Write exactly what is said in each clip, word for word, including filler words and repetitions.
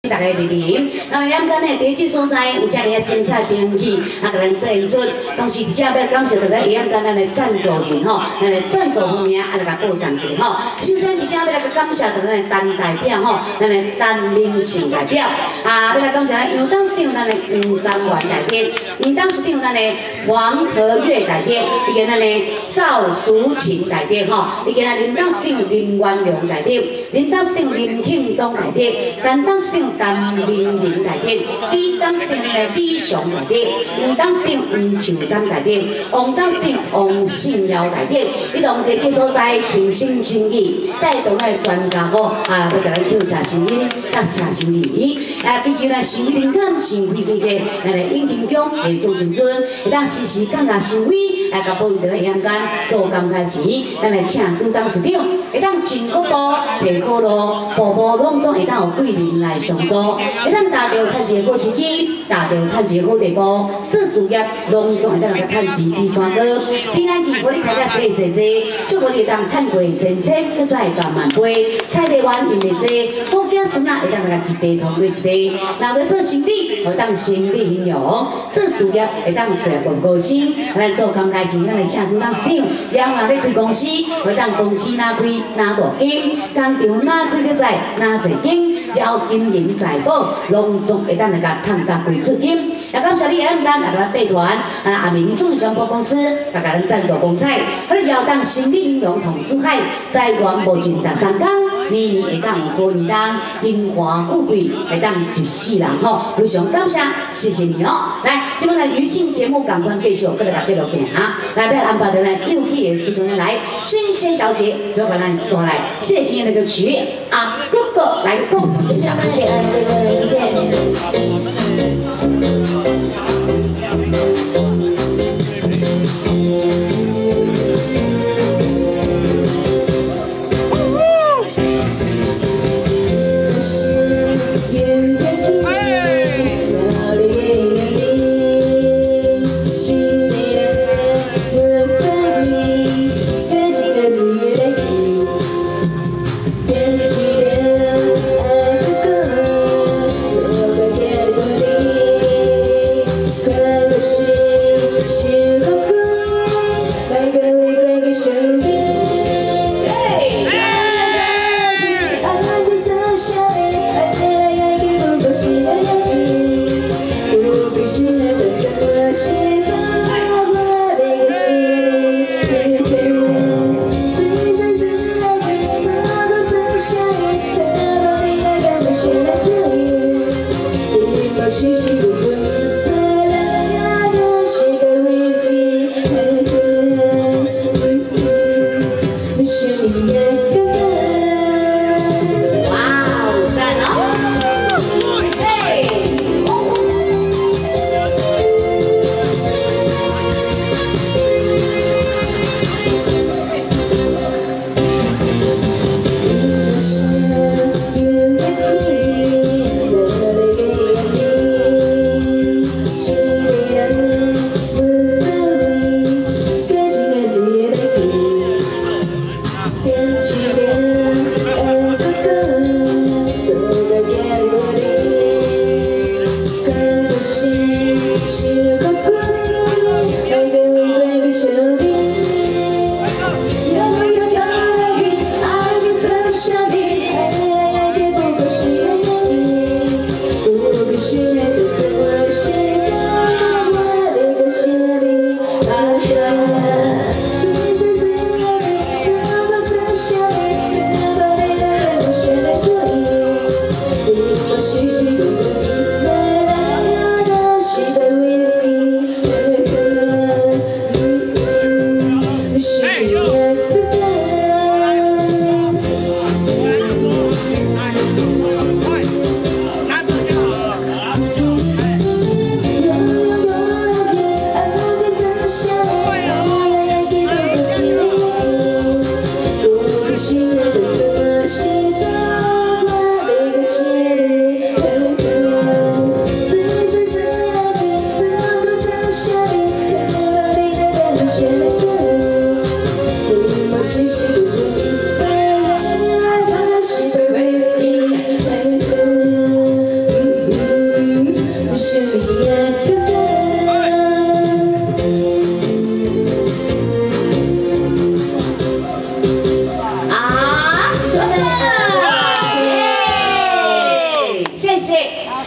大家莅临，那么咱今日第一所在有遮尔啊精彩表演戏，啊，甲咱展出。同时，伫遮要感谢着咱下咱咱的赞助人吼，咱的赞助方面啊，来甲报上一下吼。首先，伫遮要来个感谢着咱的单代表吼，咱的单明信代表啊，要来感谢咱杨董事长咱的杨三元代表，杨董事长咱的王和月代表，以及咱的赵淑琴代表吼，以及咱林董事长林元良代表，林董事长林庆忠代表，陈董事长。 甘明仁代表，李董事长的李雄代表，杨董事长吴秋山代表，王董事长王信尧代表，一同伫这所在诚心诚意带动咱专家伙啊，要甲咱跳下声音，甲下声语，啊，祈求咱神灵感、神威气个咱的引擎宫的众神尊，会当时时感觉神威，来甲保佑着咱阳间做感慨钱，咱来请主董事长会当进国步、提高路，步步拢总会当有贵人来上。 会当达到趁钱好时机，达到趁钱好地步，做事业拢总会当来趁钱比山高。平安祈福你开得济济济，祝福你当趁过千千，搁再万万倍。开得完因为济，好子孙仔会当来一地同过一地。若要做生意，会当生意兴隆；做事业会当事业高升。咱做工价钱，咱来请主董事长，让若咧开公司，会当公司哪开哪大间，工厂哪开搁再哪侪间，然后金银。 财宝拢总会当来甲趁甲贵出金，也感谢你下午间来甲咱备团，啊阿明中商保公司甲咱赞助光彩，我哋就当生意兴隆同珠海，在元无尽十三天，年年会当有好年当，荣华富贵会当一世人吼，非常感谢，谢谢你哦。来，今晚来娱乐节目赶快继续，搁来甲继续行啊！来，要安排的呢，又去的时间来，孙仙小姐就把咱带来谢金的歌曲啊，哥哥来共谢谢感谢。 谢谢。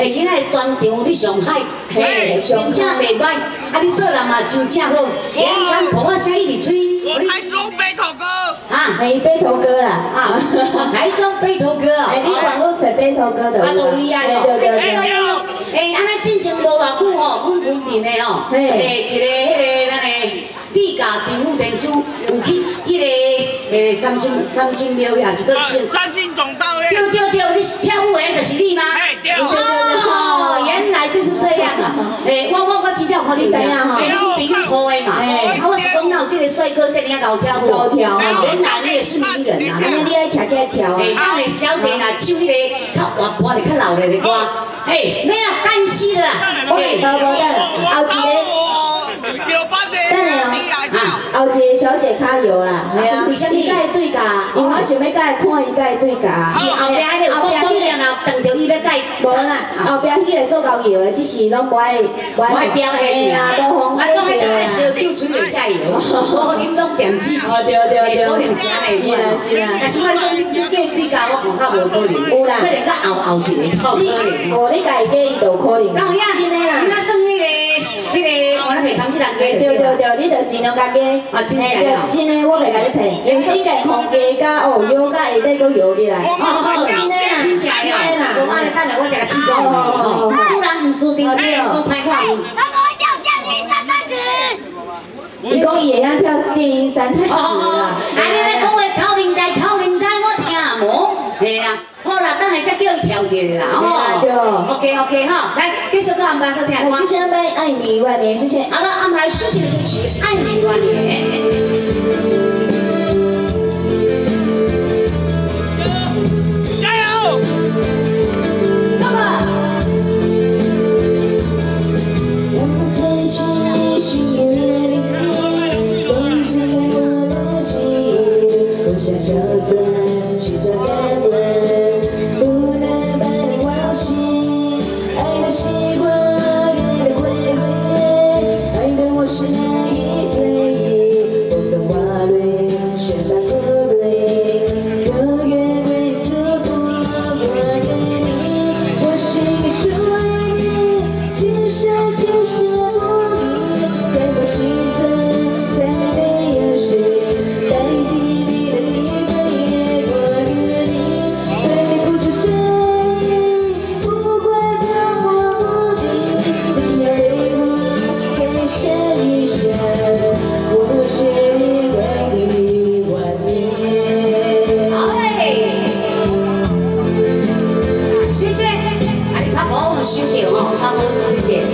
哎，囡仔专场你上海，嘿，真正袂歹，啊，你做人嘛真正好，连干婆我声一直吹。 我台中北头哥。 啊， 你北头哥啦， 啊，台中北头哥啊。 哎，你网络找北头哥的。 啊，都一样哦。 对对对。 哎，安尼进前无偌久哦，阮村边的哦，诶，一个迄个咱的地价电务电视有去迄个诶三星三星庙也是个。 三星总道咧。 对对对，你跳舞的就是你吗？ 哎，对。 哦，原来就是这样啊！诶，我我我真正有看到你，诶，我朋友拍的嘛，诶，啊，我是讲到这个帅哥这样高跳舞，高跳，原来你也是名人啊！ 安尼你爱徛起来跳啊！ 诶，咱的小姐若唱迄个较活泼的、较老的的歌，诶，没有干死的啦！ 诶，无无等，后一个，等下哦，后一个小姐较摇啦，系啊，伊甲伊对价，因为我想要甲伊看伊甲伊对价。 是后壁迄个，后壁迄个若等着伊要甲伊， 无啦，后壁迄个做够摇的，只是拢无爱无爱表现啦，无风我讲迄个烧酒吹会下摇，无啉拢点子气， 对对对， 可能是安尼。 是啦是啦， 但是我讲你你叫伊对价，我看较无可能，有啦，可能较后后一个较可能。 无你家己叫伊就可能。 敢有影？ 真的啦， 那算迄个迄个，我咧袂通去人家。 对对对，你着尽量家己。 啊，真诶对，真诶，我袂甲你骗，用顶个空加甲哦摇甲会再搁摇起来。 哦，真诶啦，真正诶啦。我安尼等下我一个试讲吼，输人毋输阵，我歹看伊。 怎么会叫降低三太子？ 伊讲伊会晓跳电音三太子啦。 安尼咧讲话口令台口令台，我听无。嘿啦，好啦，等下再叫伊调一下啦，吼。对。OK OK 哈，来继续搁安排搁听歌。 继续安排《爱你一万年》，谢谢。 好了，安排抒情的歌曲《爱你一万年》。 加油！ 爸爸。 我最细心眼里，都是我的记忆，留下萧瑟，去做感官，不能把你忘记，爱的习惯，爱的回归，爱的我是难以随意，风中花蕊，雪山河蕊，我愿为祝福我给你，我心里属于你，只剩只剩我你，在我心中再没有谁代替你的你的夜我的你，对你付出真意，不管漂泊不定，你要为我再想一想，我愿意为你万年。 好嘞，谢谢，哎，他帮我们修掉哦，他帮我们谢谢。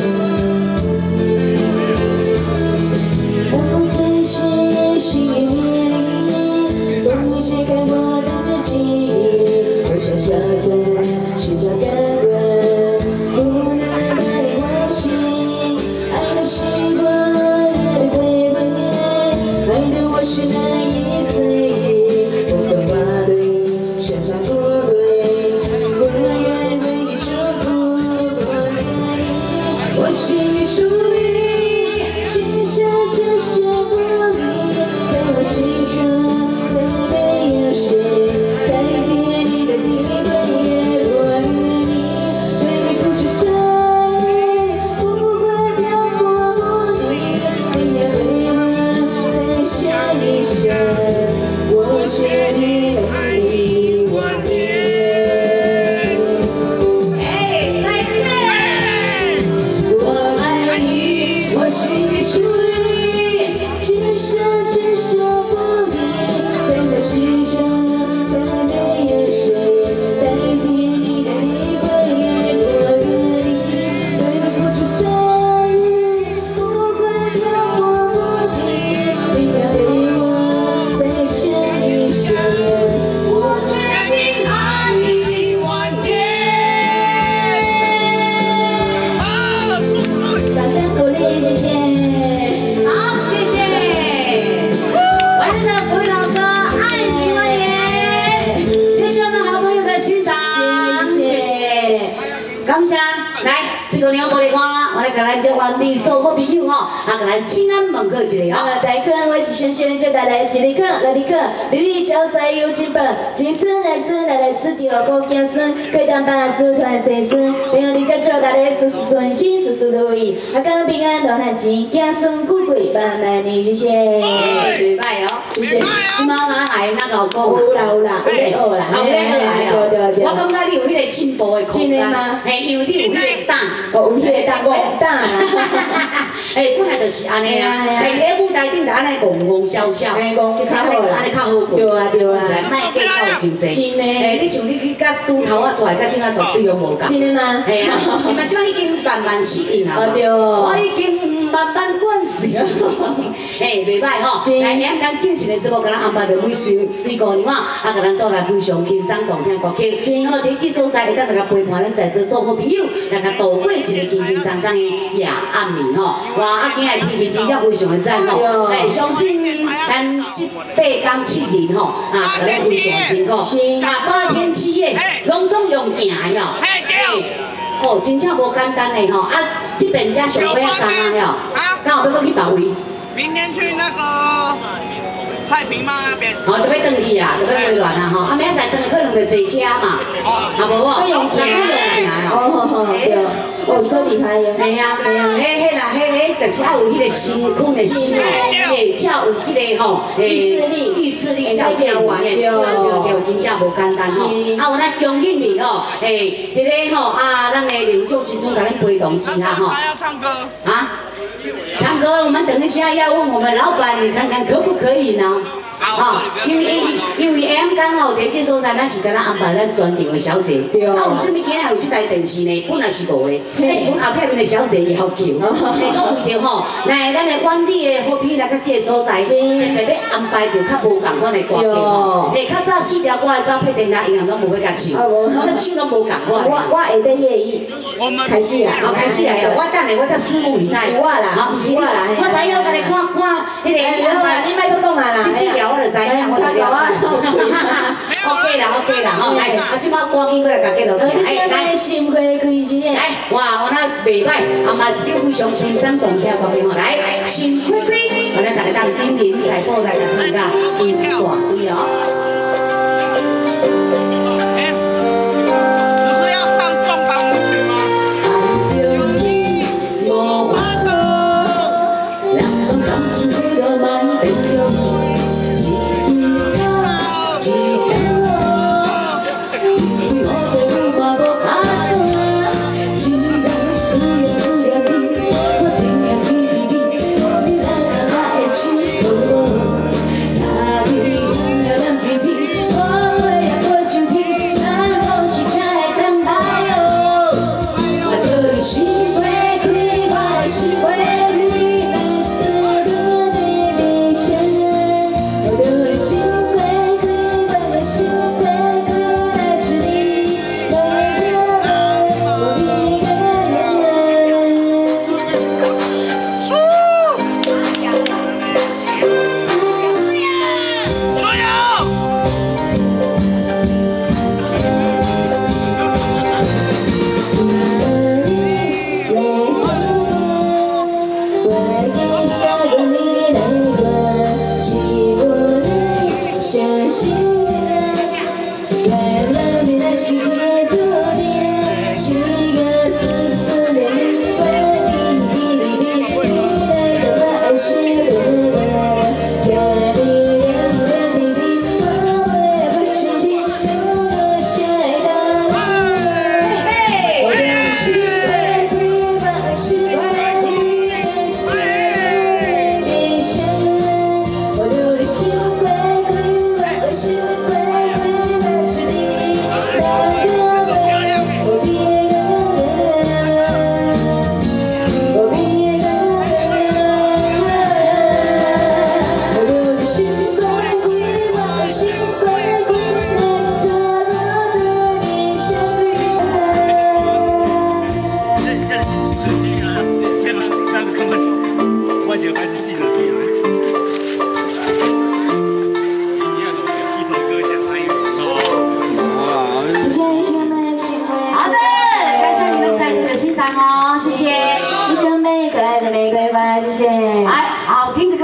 我最细心里，风雨揭开我的记忆，留下萧瑟，去做感官，不能把你忘记，爱的习惯，爱的回归，爱的我是难以随意，风中花蕊，雪山河蕊，我愿为你祝福我给你，我心里属于你，只剩只剩我你，在我心中再没有谁代替你的你的夜我的你，对你付出真意，不管漂泊不定，你也为我再想一想，我决定爱你万年。 哎，再见。 我爱你，我心里属于你，只剩只剩不离，在我心中再没有谁代替你的你会爱我的你，对你付出真意，不管漂泊不定，你要为我再想一想，我决定爱你万年。掌声鼓励，谢谢。 好，谢谢。完整的国语老歌《爱你万年》，谢谢我们好朋友的欣赏， 谢谢， 感谢。来。 这个两无的话，我来甲咱这原地所有好朋友吼，啊，甲咱请安问过一下吼。 大家好，我是轩轩，接带来一日课、两日课，日日招财有进步，子孙来孙来来吃着高子孙，贵当把子团齐孙，两日接祝大家事事顺心，事事如意，阿公平安大汉钱，子孙富贵，万万年日谢。 袂歹哦， 谢谢。 今妈哪来那个讲？ 有啦有啦，有咧学啦， 有咧学来对对对。 我感觉你有迄个进步的空间。真的吗？嘿，因为你有迄个胆， 哦，有迄个胆，我胆啦。 诶，本来就是安尼啊，嘿，咧舞台顶就安尼戆戆笑笑， 嘿，戆就较好啦， 安尼较好过。对啊对啊，卖计较真济。真的。诶，你像你去甲拄头啊出来，甲即摆都对拢无共。真的吗？嘿啊，你们这已经慢慢适应啦。对。我已经慢慢惯习了。嘿，袂歹吼。来，咱咱敬神的节目，甲咱安排着每水水姑娘啊，啊，甲咱倒来非常轻松动听歌曲。那么伫即所在，会当大家陪伴咱在座所有好朋友，大家度过一个轻轻松松的夜暗暝吼。哇，啊，今日天气真正非常的赞吼。哎，相信咱即八天七日吼，啊，大家非常辛苦。是。啊，八天七夜，拢总用行的哦。嘿，对。哦，真正无简单的吼。啊，这边遮上尾啊站啊吼，刚好要过去别位。 明天去那个太平吗那边？ 哦，就要转去啊，就要回乱啊吼。啊，明仔载转去可能就坐车嘛，啊无无，要用行，要用行哦。哦，对，哦，真厉害的。系啊，系啊，迄迄啦，迄迄就是要有迄个身躯的心哦，诶，才有即个吼，诶，意志力，意志力才这样玩的，对对对，真正无简单吼。啊，有咱姜庆明吼，诶，伫咧吼啊，咱的领袖时阵甲咱陪同之下吼。 他要唱歌。 啊？唱歌，我们等一下要问我们老板，你看看可不可以呢？啊，因为因为 M 刚好伫这所在，咱是跟咱安排咱专场的小姐。对啊。啊，为什么今日有这台电视呢？本来是无的，那是阮后壁面的小姐要求。你讲为着吼，来咱的本地的好朋友来到这所在，特别要安排着较无共款的歌曲吼。诶，较早四条歌的早配电台，银行拢无要甲唱，我们唱拢无共款。 我我下底业意。 我们开始啦， 好开始啦！我等下我再拭目以待。是我啦，好是我啦。我知影，我甲你看看，迄个安排，你莫做讲啊啦。这四条我就知影，我就了解。OK 啦 OK 啦，好来，啊，即摆赶紧过来甲记录。哎，来，心花开始。来，哇，我那袂歹，啊嘛一首非常轻松动听歌曲吼，来，心花开，我咱大家当点点来过来甲看下，有大对哦。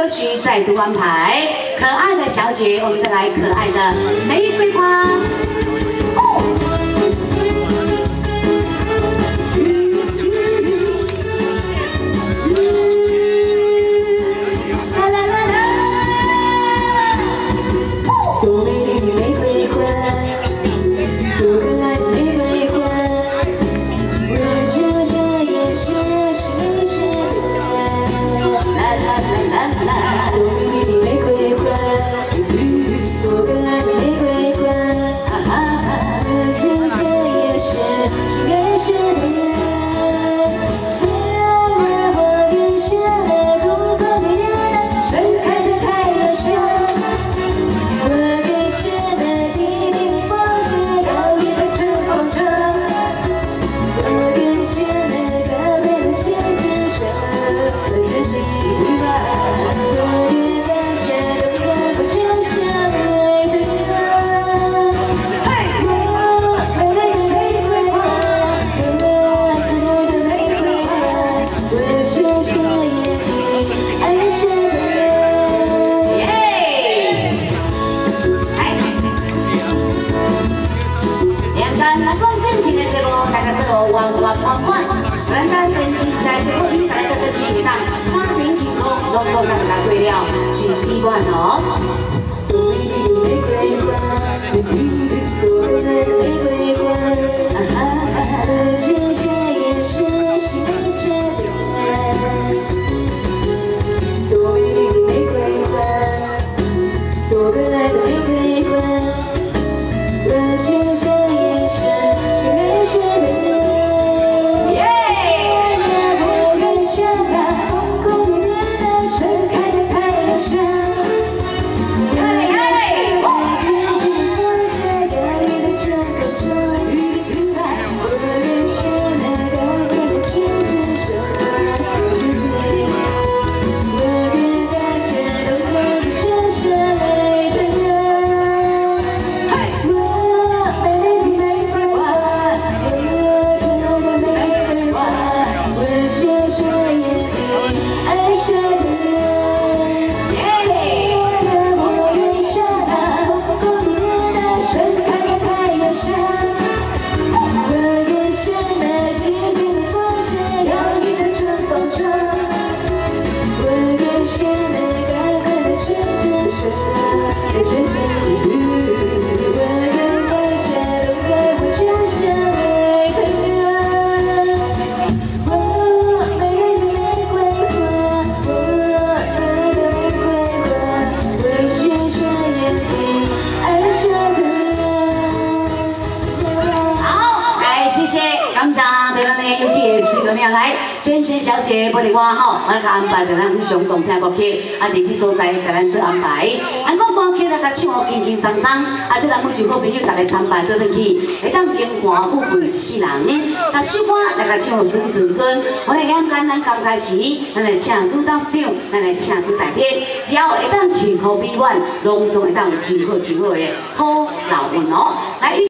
歌曲再度安排，可爱的小姐，我们再来可爱的玫瑰花。哦 来，芊芊小姐，不哩我吼，我甲安排着咱去上动听歌曲，啊，地址所在甲咱做安排。咱讲歌曲来甲唱好轻轻松松，啊，即咱每就好朋友大家参拜倒转去，会当经欢富贵世人。啊，首歌来甲唱好顺顺顺，我来简单咱刚开始，咱来请主当场，咱来请主大天，只要会当幸福美满，拢总会当真好真好的好老运哦。来。